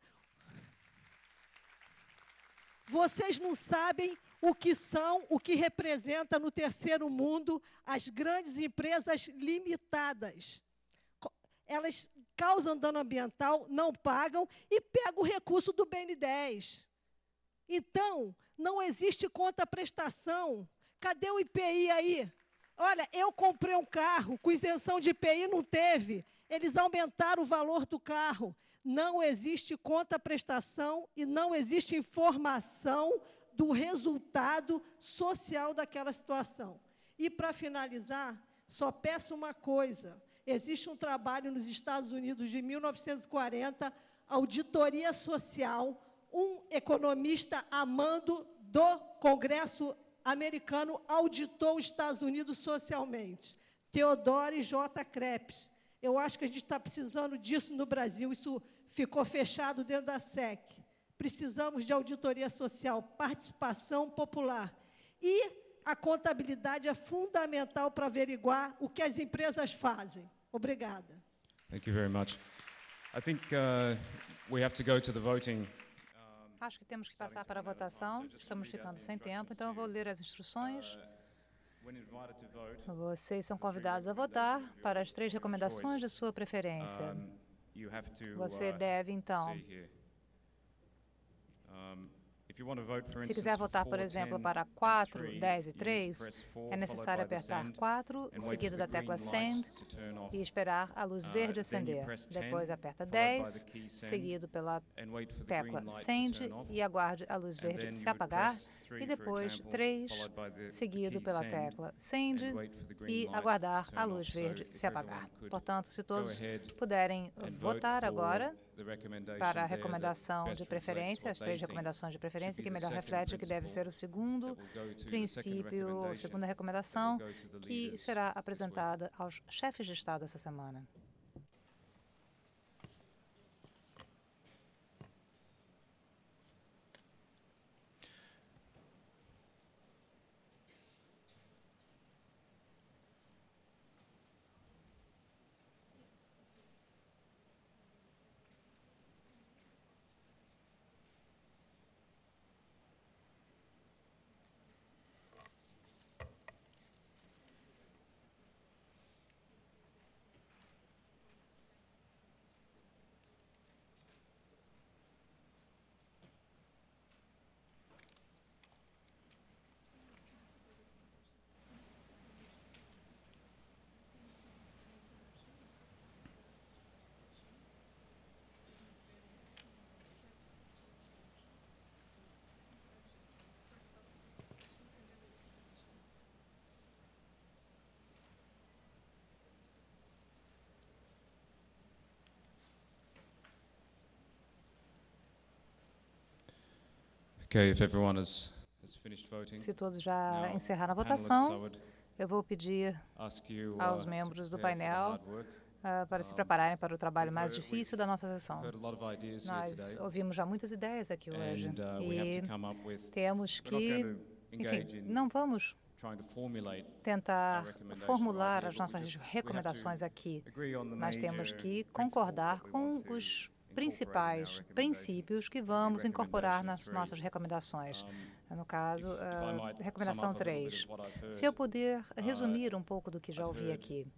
[SPEAKER 8] Vocês não sabem o que são, o que representa no terceiro mundo as grandes empresas limitadas. Elas causam dano ambiental, não pagam e pegam o recurso do BNDES. Então, não existe conta-prestação. Cadê o IPI aí? Olha, eu comprei um carro, com isenção de IPI não teve. Eles aumentaram o valor do carro. Não existe conta-prestação e não existe informação do resultado social daquela situação. E, para finalizar, só peço uma coisa. Existe um trabalho nos Estados Unidos de 1940, auditoria social, um economista a mando do Congresso americano auditou os Estados Unidos socialmente. Theodore J. Krebs. Eu acho que a gente está precisando disso no Brasil. Isso ficou fechado dentro da SEC. Precisamos de auditoria social, participação popular. E a contabilidade é fundamental para averiguar o que as empresas fazem. Obrigada.
[SPEAKER 4] Thank you very much. I think we have to go to the voting.
[SPEAKER 2] Acho que temos que passar para a votação. Estamos ficando sem tempo, então eu vou ler as instruções. Vocês são convidados a votar para as 3 recomendações de sua preferência. Você deve, então, se quiser votar, por exemplo, para 4, 10 e 3, é necessário apertar 4, seguido da tecla Send, e esperar a luz verde acender. Depois aperta 10, seguido pela tecla Send, e aguarde a luz verde se apagar. E depois 3, seguido pela tecla Send, e aguardar a luz verde se apagar. Portanto, se todos puderem votar agora para a recomendação de preferência, as 3 recomendações de preferência, que melhor reflete o que deve ser o segundo princípio, a segunda recomendação, que será apresentada aos chefes de Estado essa semana.
[SPEAKER 4] Okay, if everyone has finished voting,
[SPEAKER 2] Se todos já encerraram a votação, eu vou pedir aos membros do painel para se prepararem para o trabalho mais difícil da nossa sessão. Nós ouvimos já muitas ideias aqui hoje e temos que, enfim, não vamos tentar formular as nossas recomendações aqui, mas temos que concordar com os principais princípios que vamos incorporar nas nossas recomendações. No caso, recomendação 3. Se eu puder resumir um pouco do que já ouvi aqui.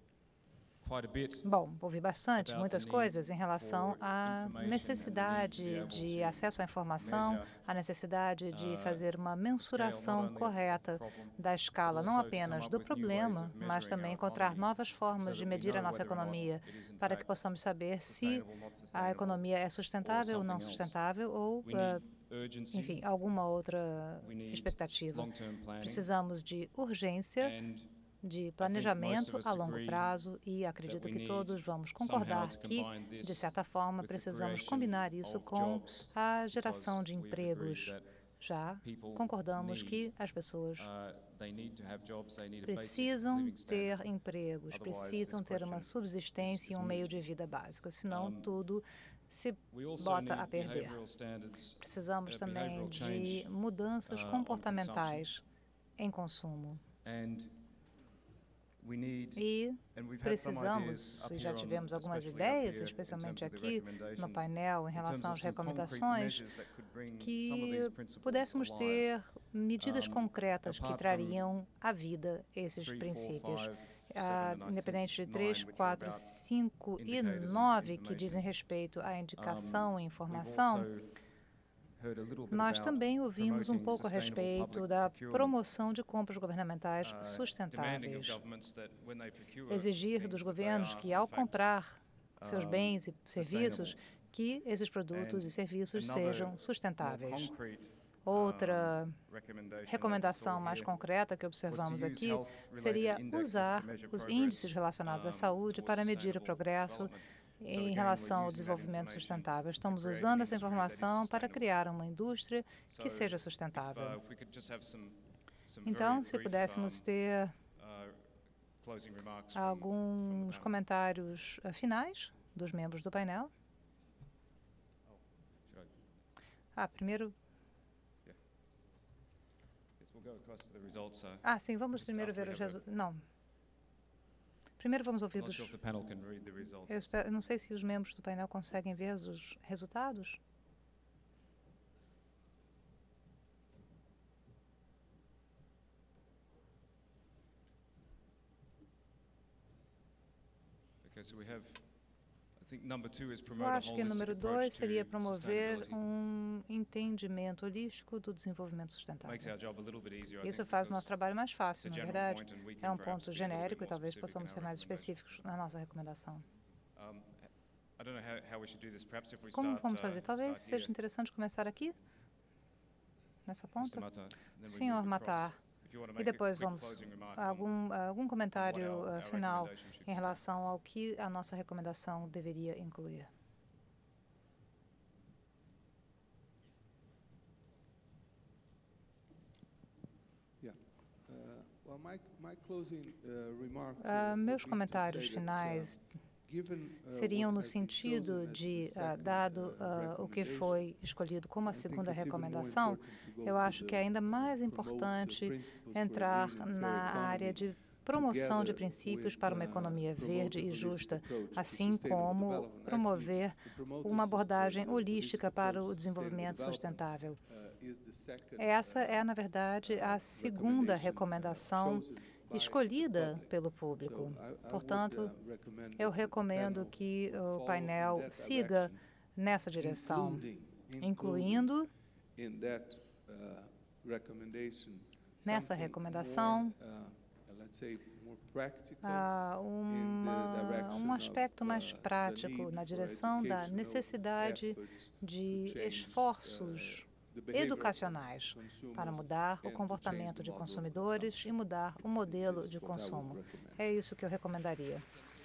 [SPEAKER 2] Bom, ouvi bastante, muitas coisas em relação à necessidade de acesso à informação, à necessidade de fazer uma mensuração correta da escala, não apenas do problema, mas também encontrar novas formas de medir a nossa economia, para que possamos saber se a economia é sustentável ou não sustentável, ou, enfim, alguma outra expectativa. Precisamos de urgência de planejamento a longo prazo e acredito que todos vamos concordar que, de certa forma, precisamos combinar isso com a geração de empregos. Já concordamos que as pessoas precisam ter empregos, precisam ter uma subsistência e um meio de vida básico, senão tudo se bota a perder. Precisamos também de mudanças comportamentais em consumo. E precisamos, e já tivemos algumas ideias, especialmente aqui no painel, em relação às recomendações, que pudéssemos ter medidas concretas que trariam à vida esses princípios. Independente de 3, 4, 5 e 9, que dizem respeito à indicação e informação, nós também ouvimos um pouco a respeito da promoção de compras governamentais sustentáveis. Exigir dos governos que, ao comprar seus bens e serviços, que esses produtos e serviços sejam sustentáveis. Outra recomendação mais concreta que observamos aqui seria usar os índices relacionados à saúde para medir o progresso em relação ao desenvolvimento sustentável. Estamos usando essa informação para criar uma indústria que seja sustentável. Então, se pudéssemos ter alguns comentários finais dos membros do painel. Primeiro... sim, vamos primeiro ver os resultados. Não. Primeiro vamos ouvir dos... Eu não sei se os membros do painel conseguem ver os resultados. Eu acho que o número 2 seria promover um entendimento holístico do desenvolvimento sustentável. Isso faz o nosso trabalho mais fácil, na verdade. É um ponto genérico e talvez possamos ser mais específicos na nossa recomendação. Como vamos fazer? Talvez seja interessante começar aqui, nessa ponta. Senhor Matar. E depois vamos algum comentário final em relação ao que a nossa recomendação deveria incluir. Meus comentários finais seriam no sentido de, dado o que foi escolhido como a segunda recomendação, eu acho que é ainda mais importante entrar na área de promoção de princípios para uma economia verde e justa, assim como promover uma abordagem holística para o desenvolvimento sustentável. Essa é, na verdade, a segunda recomendação escolhida pelo público. Portanto, eu recomendo que o painel siga nessa direção, incluindo nessa recomendação um aspecto mais prático na direção da necessidade de esforços educacionais para mudar o comportamento de consumidores e mudar o modelo de consumo. É isso que eu recomendaria.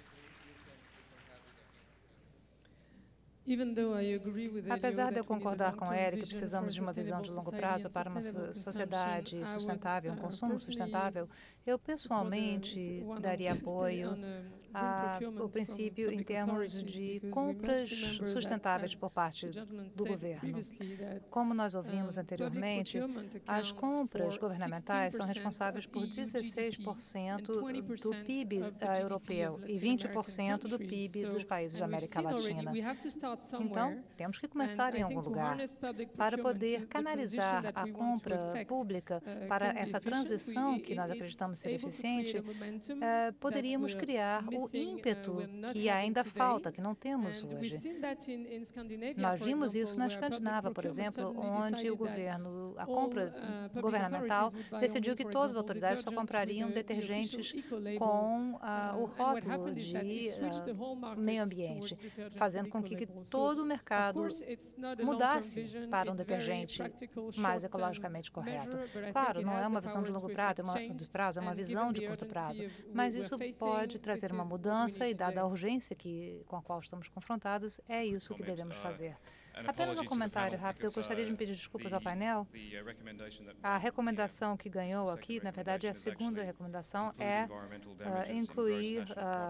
[SPEAKER 2] Apesar de eu concordar com ele que precisamos de uma visão de longo prazo para uma sociedade sustentável, um consumo sustentável, eu pessoalmente daria apoio ao princípio em termos de compras sustentáveis por parte do governo. Como nós ouvimos anteriormente, as compras governamentais são responsáveis por 16% do PIB europeu e 20% do PIB dos países da América Latina. Então, temos que começar em algum lugar. Para poder canalizar a compra pública para essa transição que nós acreditamos ser eficiente, poderíamos criar o o ímpeto que ainda falta, que não temos hoje. Nós vimos isso na Escandinávia, por exemplo, onde o governo, a compra governamental decidiu que todas as autoridades só comprariam detergentes com o rótulo de meio ambiente, fazendo com que todo o mercado mudasse para um detergente mais ecologicamente correto. Claro, não é uma visão de longo prazo, é uma visão de curto prazo, mas isso pode trazer uma mudança e, dada a urgência com a qual estamos confrontados, é isso que devemos fazer. Apenas um comentário rápido. Eu gostaria de pedir desculpas ao painel. A recomendação que ganhou aqui, na verdade, a segunda recomendação é incluir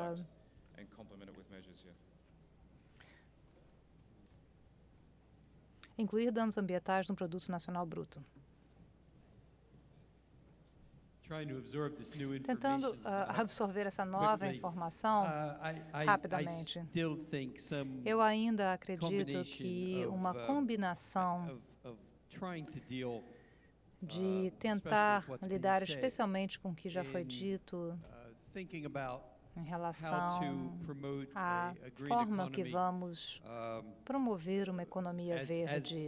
[SPEAKER 2] danos ambientais no Produto Nacional Bruto. Tentando absorver essa nova informação rapidamente, eu ainda acredito que uma combinação de tentar lidar especialmente com o que já foi dito em relação à forma que vamos promover uma economia verde,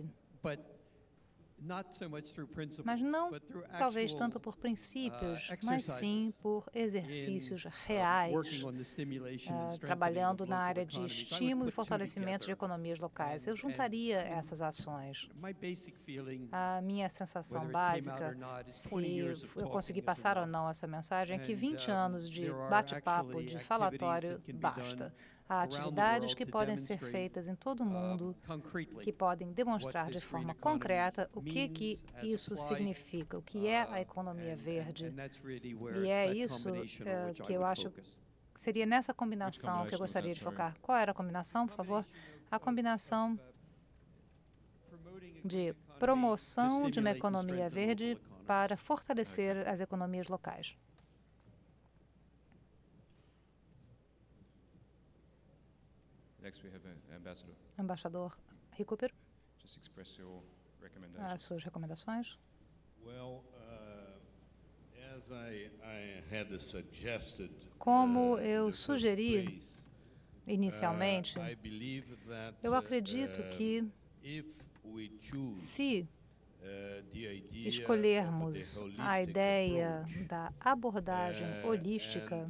[SPEAKER 2] mas não talvez tanto por princípios, mas sim por exercícios reais, trabalhando na área de estímulo e fortalecimento de economias locais. Eu juntaria essas ações. A minha sensação básica, se eu conseguir passar ou não essa mensagem, é que 20 anos de bate-papo, de falatório, basta. Há atividades que podem ser feitas em todo o mundo, que podem demonstrar de forma concreta o que isso significa, o que é a economia verde. E é isso que eu acho que seria nessa combinação que eu gostaria de focar. Qual era a combinação, por favor? A combinação de promoção de uma economia verde para fortalecer as economias locais. Embaixador Recupero, as suas recomendações. Como eu sugeri inicialmente, eu acredito que se escolhermos a ideia da abordagem holística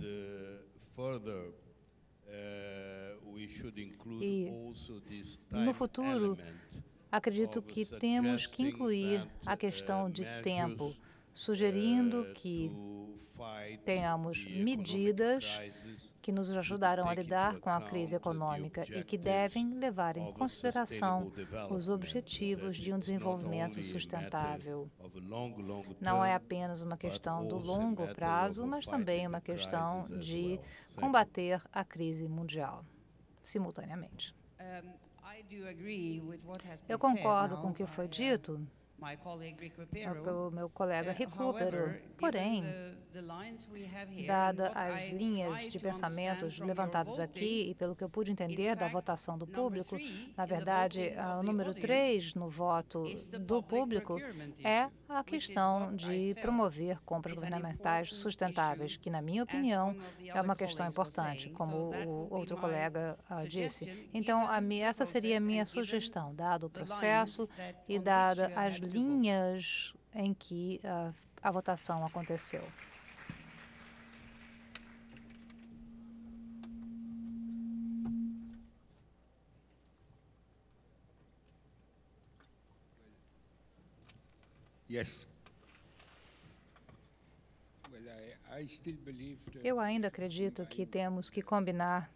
[SPEAKER 2] e, no futuro, acredito que temos que incluir a questão de tempo, sugerindo que tenhamos medidas que nos ajudarão a lidar com a crise econômica e que devem levar em consideração os objetivos de um desenvolvimento sustentável. Não é apenas uma questão do longo prazo, mas também uma questão de combater a crise mundial simultaneamente. Eu concordo com o que foi dito pelo meu colega Recupero, porém, dada as linhas de pensamentos levantadas aqui e pelo que eu pude entender da votação do público, na verdade, o número 3 no voto do público é a questão de promover compras governamentais sustentáveis, que, na minha opinião, é uma questão importante, como o outro colega disse. Então, essa seria a minha sugestão, dado o processo e dada as linhas em que a votação aconteceu. Eu ainda acredito que temos que combinar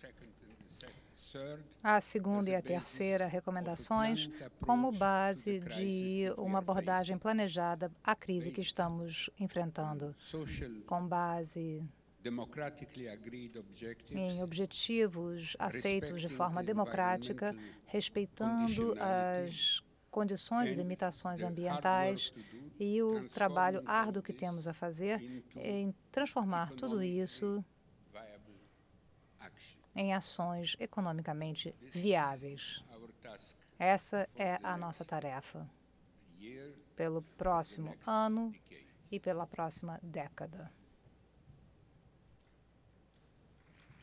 [SPEAKER 2] a segunda e a terceira recomendações como base de uma abordagem planejada à crise que estamos enfrentando, com base em objetivos aceitos de forma democrática, respeitando as condições e limitações ambientais e o trabalho árduo que temos a fazer em transformar tudo isso em ações economicamente viáveis. Essa é a nossa tarefa pelo próximo ano e pela próxima década.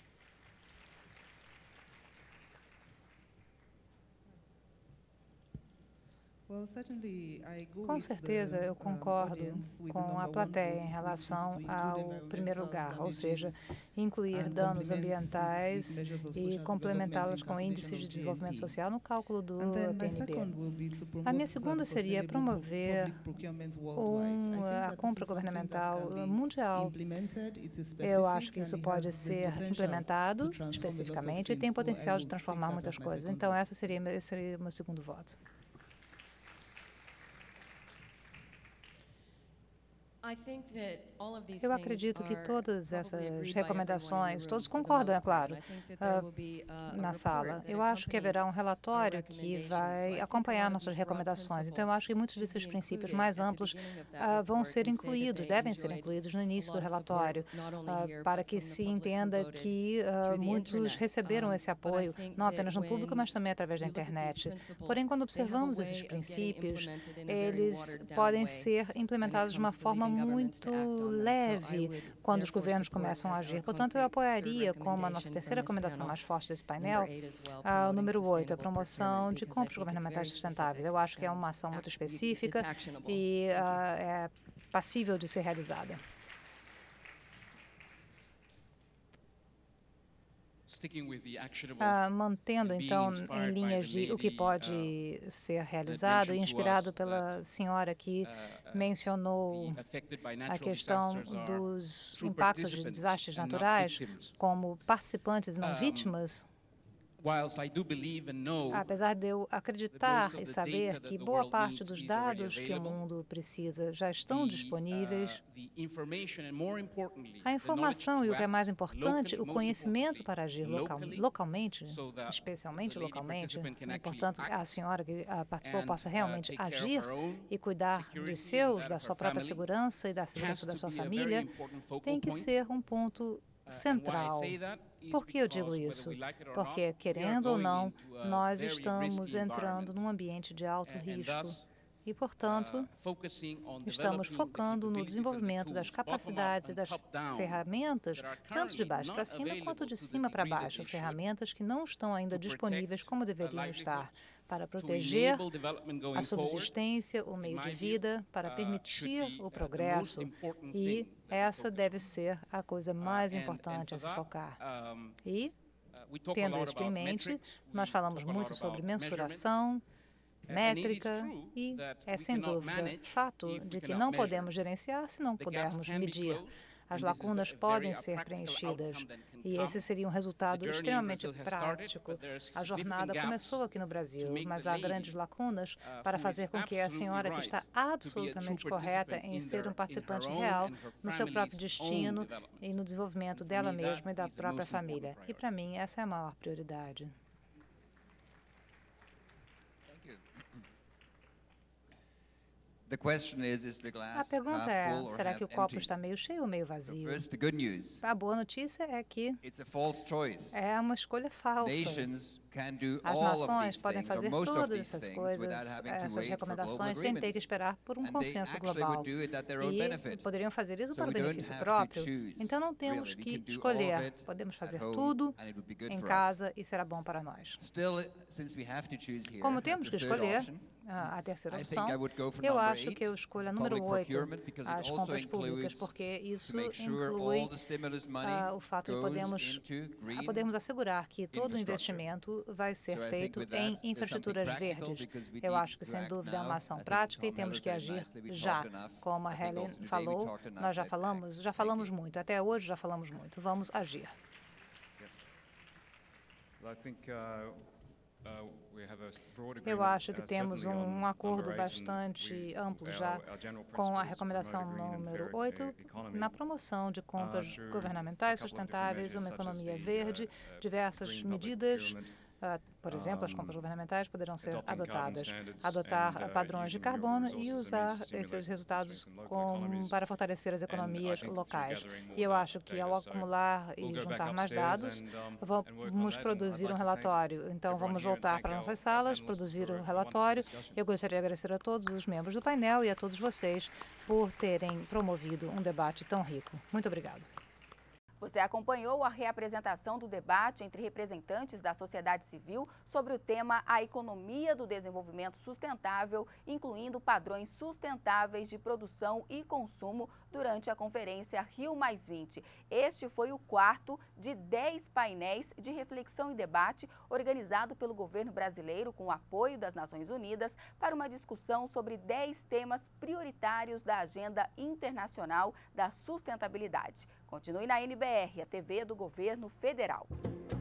[SPEAKER 2] Com certeza, eu concordo com a plateia em relação ao primeiro lugar, ou seja, incluir danos ambientais e complementá-los com índices de desenvolvimento social no cálculo do PNB. A minha segunda seria promover a compra governamental mundial. Eu acho que isso pode ser implementado especificamente e tem potencial de transformar muitas coisas. Então, esse seria o meu segundo voto. Eu acredito que todas essas recomendações, todos concordam, é claro, na sala. Eu acho que haverá um relatório que vai acompanhar nossas recomendações. Então, eu acho que muitos desses princípios mais amplos vão ser incluídos, devem ser incluídos no início do relatório, para que se entenda que muitos receberam esse apoio, não apenas no público, mas também através da internet. Porém, quando observamos esses princípios, eles podem ser implementados de uma forma muito leve quando os governos começam a agir. Portanto, eu apoiaria, como a nossa terceira recomendação mais forte desse painel, o número 8, a promoção de compras governamentais sustentáveis. Eu acho que é uma ação muito específica e é passível de ser realizada. Mantendo, então, em linhas de o que pode ser realizado, inspirado pela senhora que mencionou a questão dos impactos de desastres naturais como participantes não vítimas. Apesar de eu acreditar e saber que boa parte dos dados que o mundo precisa já estão disponíveis, a informação e, o que é mais importante, o conhecimento para agir localmente, especialmente localmente, e, portanto, a senhora que participou possa realmente agir e cuidar dos seus, da sua própria segurança e da segurança da sua família, tem que ser um ponto central. Por que eu digo isso? Porque, querendo ou não, nós estamos entrando num ambiente de alto risco e, portanto, estamos focando no desenvolvimento das capacidades e das ferramentas, tanto de baixo para cima quanto de cima para baixo, ferramentas que não estão ainda disponíveis como deveriam estar, para proteger a subsistência, o meio de vida, para permitir o progresso. E essa deve ser a coisa mais importante a se focar. E, tendo isto em mente, nós falamos muito sobre mensuração, métrica, e é sem dúvida fato de que não podemos gerenciar se não pudermos medir. As lacunas podem ser preenchidas e esse seria um resultado extremamente prático. A jornada começou aqui no Brasil, mas há grandes lacunas para fazer com que a senhora, que está absolutamente correta em ser um participante real no seu próprio destino e no desenvolvimento dela mesma e da própria família. E, para mim, essa é a maior prioridade. A pergunta é, será que o copo está meio cheio ou meio vazio? A boa notícia é que é uma escolha falsa. As nações podem fazer todas essas coisas, essas recomendações, sem ter que esperar por um consenso global. E poderiam fazer isso para o benefício próprio. Então, não temos que escolher. Podemos fazer tudo em casa e será bom para nós. Como temos que escolher a terceira opção, eu acho que eu escolho a número 8, as compras públicas, porque isso inclui o fato de podermos assegurar que todo o investimento vai ser feito em infraestruturas verdes. Eu acho que, sem dúvida, é uma ação prática e temos que agir já. Como a Helen falou, nós já falamos muito. Até hoje já falamos muito. Vamos agir. Eu acho que temos um acordo bastante amplo já com a recomendação número 8 na promoção de compras governamentais sustentáveis, uma economia verde, diversas medidas. Por exemplo, as compras governamentais poderão ser adotadas, adotar padrões de carbono e usar esses resultados para fortalecer as economias locais. E eu acho que, ao acumular e juntar mais dados, vamos produzir um relatório. Então, vamos voltar para nossas salas, produzir o relatório. Eu gostaria de agradecer a todos os membros do painel e a todos vocês por terem promovido um debate tão rico. Muito obrigado.
[SPEAKER 9] Você acompanhou a reapresentação do debate entre representantes da sociedade civil sobre o tema A Economia do Desenvolvimento Sustentável, incluindo padrões sustentáveis de produção e consumo durante a conferência Rio+20. Este foi o quarto de 10 painéis de reflexão e debate organizado pelo governo brasileiro com o apoio das Nações Unidas para uma discussão sobre 10 temas prioritários da Agenda Internacional da Sustentabilidade. Continue na NBR, a TV do Governo Federal.